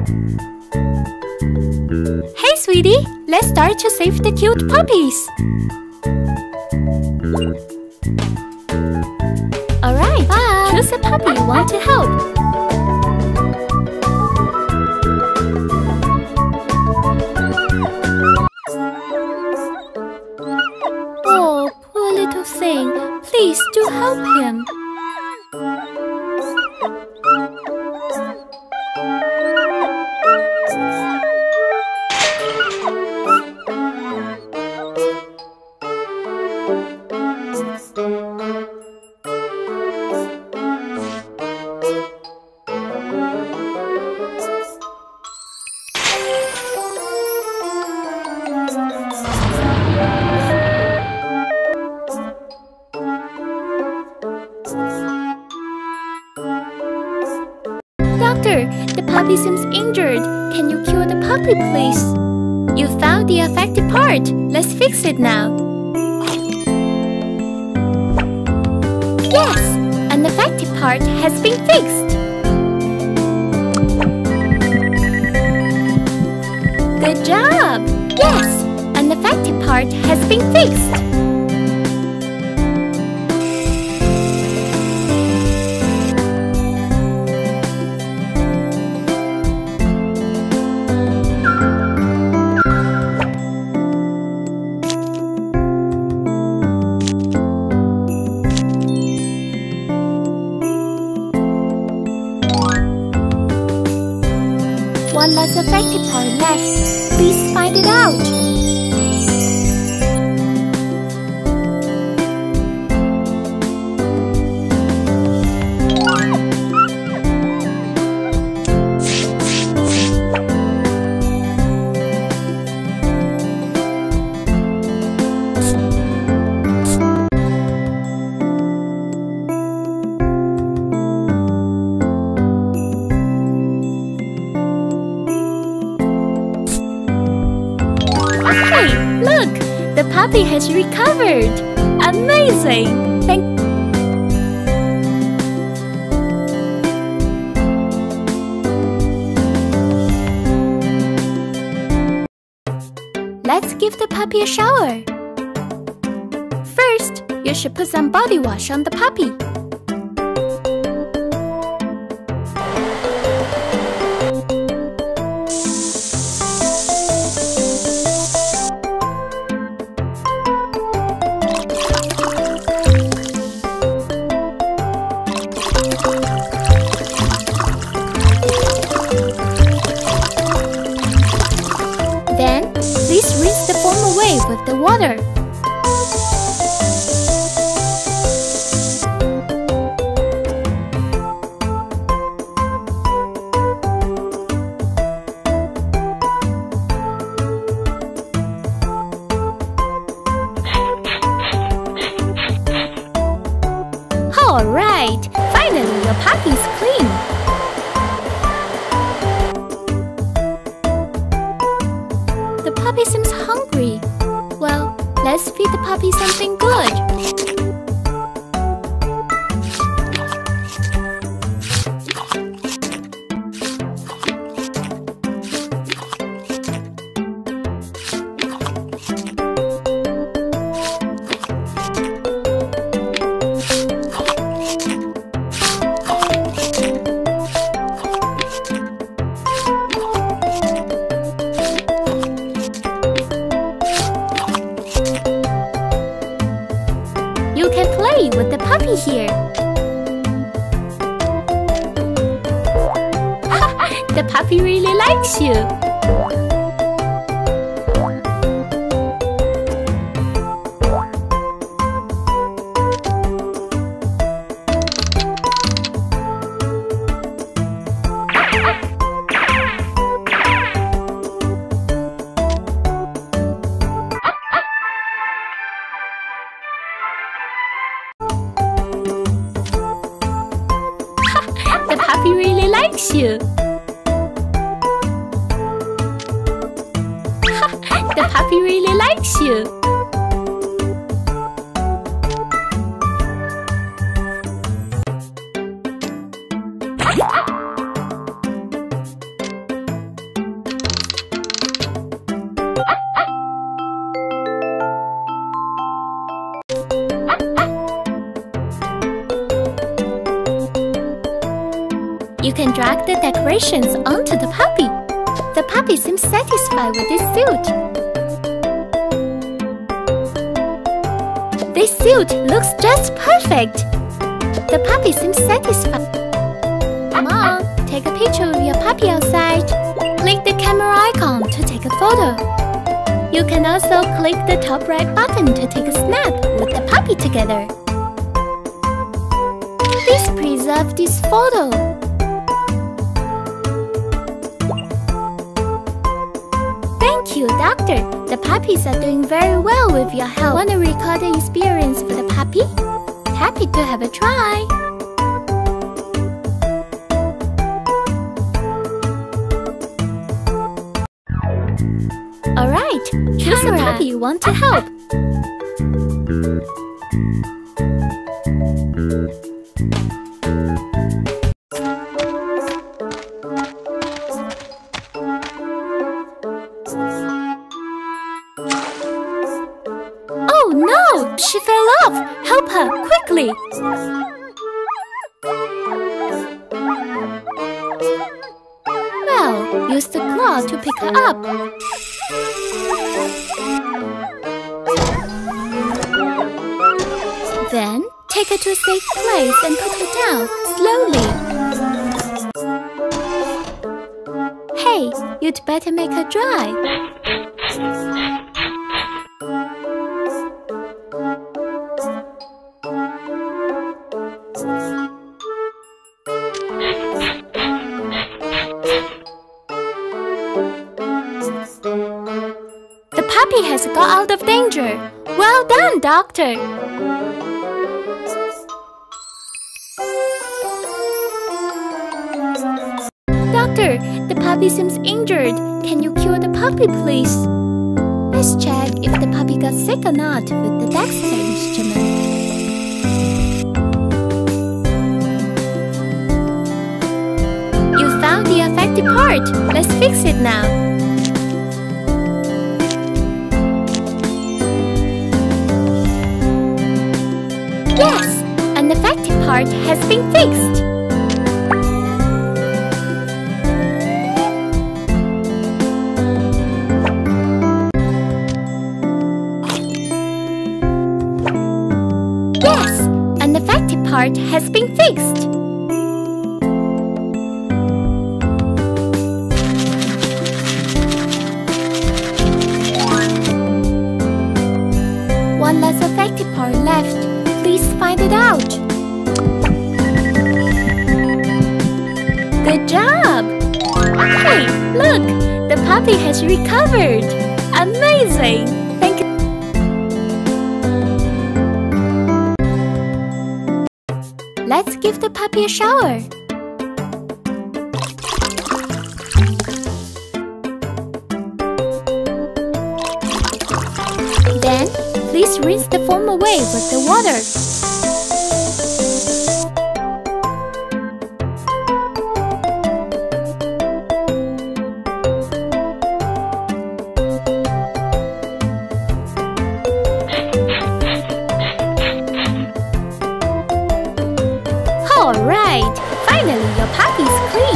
Hey, sweetie, let's start to save the cute puppies. Alright, bye. Choose a puppy you want to help. Oh, poor little thing. Please do help him. Doctor, the puppy seems injured. Can you cure the puppy, please? You found the affected part. Let's fix it now. Yes, an affected part has been fixed. Good job! Yes, an affected part has been fixed. One less affected part left. Please find it out. Hey, look! The puppy has recovered! Amazing! Let's give the puppy a shower. First, you should put some body wash on the puppy. Then, please rinse the foam away with the water. Alright, finally your puppy's clean. The puppy seems hungry. Well, let's feed the puppy something good. You can play with the puppy here. The puppy really likes you. The puppy really likes you. The puppy really likes you. You can drag the decorations onto the puppy. The puppy seems satisfied with this suit. This suit looks just perfect. The puppy seems satisfied. Come on, take a picture of your puppy outside. Click the camera icon to take a photo. You can also click the top right button to take a snap with the puppy together. Please preserve this photo. Thank you, Doctor. The puppies are doing very well with your help. Want to record the experience for the puppy? Happy to have a try. Alright, choose a puppy you want to help. Oh no! She fell off! Help her, quickly! Well, use the claw to pick her up. Then, take her to a safe place and put her down, slowly. Hey, you'd better make her dry. The puppy has got out of danger. Well done, Doctor. Doctor, the puppy seems injured. Can you cure the puppy, please? Let's check if the puppy got sick or not with the Dexter instrument. You found the affected part. Let's fix it now. Yes, an affected part has been fixed. Yes, an affected part has been fixed. One less affected part left. Please find it out. Good job! Hey, look! The puppy has recovered! Amazing! Thank you. Let's give the puppy a shower. Then, please rinse the foam away with the water. Alright, finally your puppy is clean.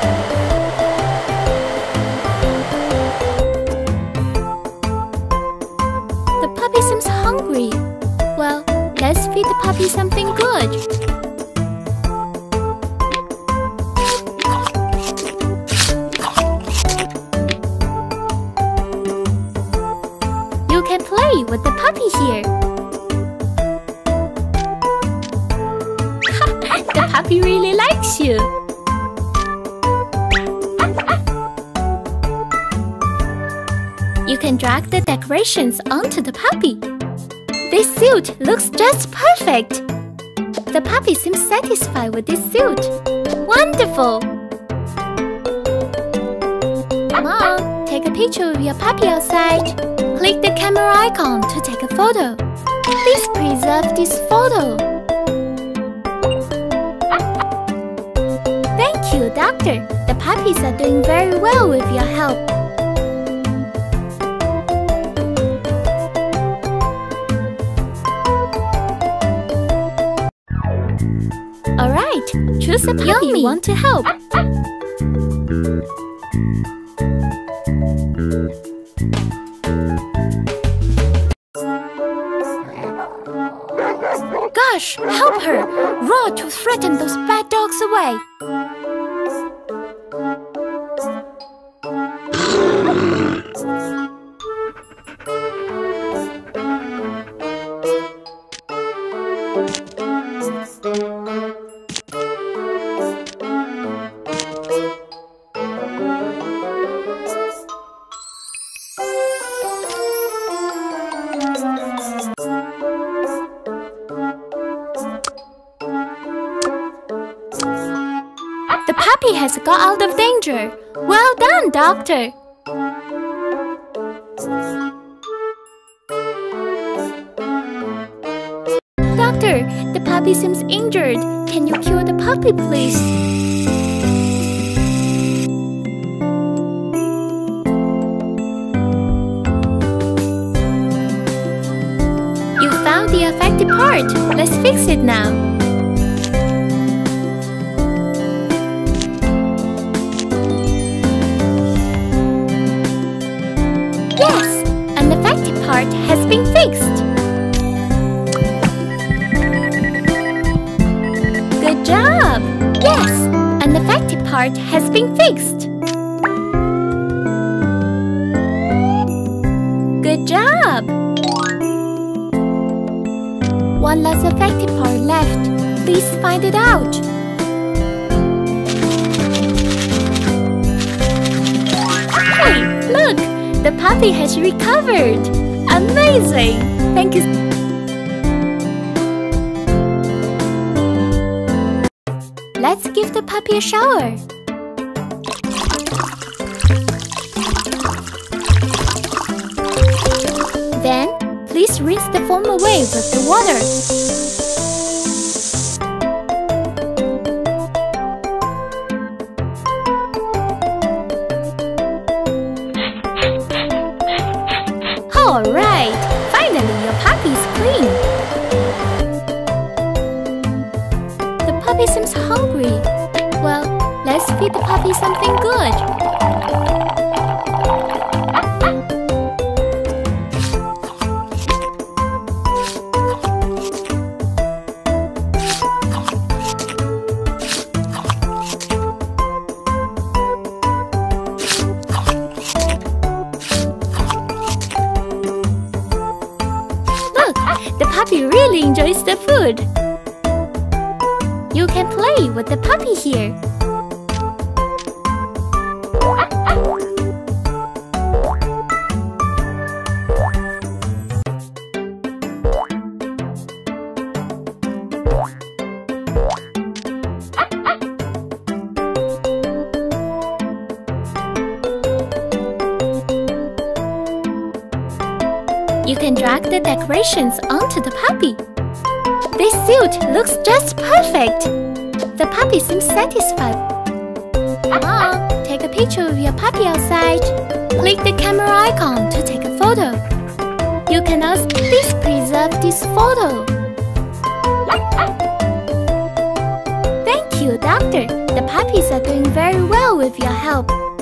The puppy seems hungry. Well, let's feed the puppy something good. You can play with the puppy here. The puppy really likes you. You can drag the decorations onto the puppy. This suit looks just perfect. The puppy seems satisfied with this suit. Wonderful! Come on, take a picture of your puppy outside. Click the camera icon to take a photo. Please preserve this photo. Thank you, Doctor. The puppies are doing very well with your help. Alright. right. Choose a puppy you want to help. Gosh, help her! Roar to threaten those bad dogs away. The puppy has got out of danger. Well done, Doctor. Doctor, the puppy seems injured. Can you cure the puppy, please? You found the affected part. Let's fix it now. Yes, an affected part has been fixed. Good job! Yes, an affected part has been fixed. Good job! One last affected part left. Please find it out. Hey, look! The puppy has recovered! Amazing! Thank you. Let's give the puppy a shower. Then, please rinse the foam away with the water. Alright, finally your puppy is clean. The puppy seems hungry. Well, let's feed the puppy something good. The puppy really enjoys the food. You can play with the puppy here. You can drag the decorations onto the puppy. This suit looks just perfect. The puppy seems satisfied. Mom, take a picture of your puppy outside. Click the camera icon to take a photo. You can also please preserve this photo. Thank you, Doctor. The puppies are doing very well with your help.